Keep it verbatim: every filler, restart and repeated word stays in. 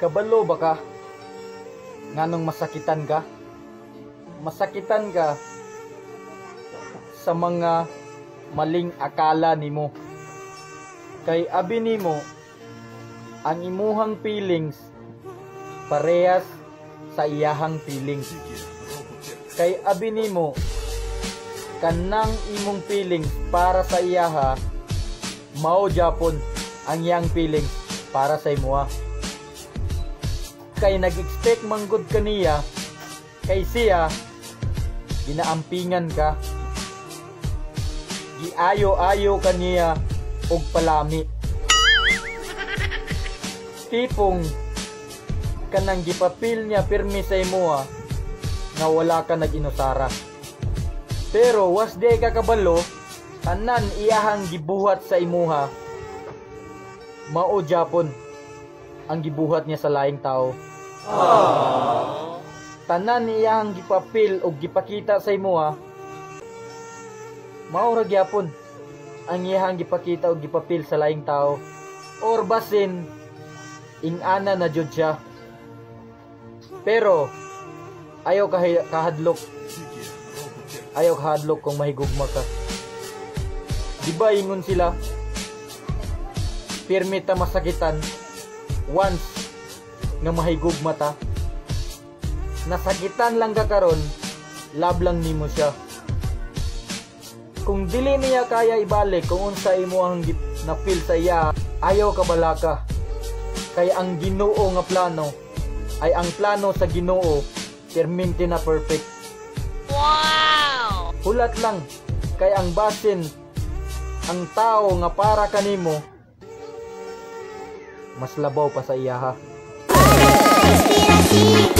Kabalo ba ka? Nganong masakitan ka? Masakitan ka sa mga maling akala nimo. Kay abi nimo ang imuhang feelings parehas sa iyahang feelings. Kay abi nimo kanang imong feelings para sa iyaha mao japon ang iyang feelings para sa imuha. Kay nag-expect manggod kaniya kay siya ginaampingan ka, giayo-ayo kaniya og palami. Tipong kanang gipapil niya pirmi sa imuha nga wala ka nag-inusara. Pero was day ka kabalo, tanan iyahang gibuhat sa imuha mao japon ang gibuhat niya sa laing tao. Aww. Tanan iyahang gipapil o gipakita sa imuha mao ra gyapon ang iyahang gipakita o gipapil sa laing tao, or basin ingana na jud siya. Pero ayaw kah- kahadlok ayaw kahadlok kung mahigugma ka. Diba ingon sila, pirmi ta masakitan once nga mahigugma ta. Nasakitan lang ka karon, love lang nimo siya. Kung dili niya kaya ibalik kung unsa imo ang na feel sa iya, ayaw ka balaka. Kay ang Ginoo nga plano ay ang plano sa Ginoo permanente na perfect. Wow! Hulat lang kay ang basin ang tao nga para kanimo mas labaw pa sa iya ha. Inspirasi.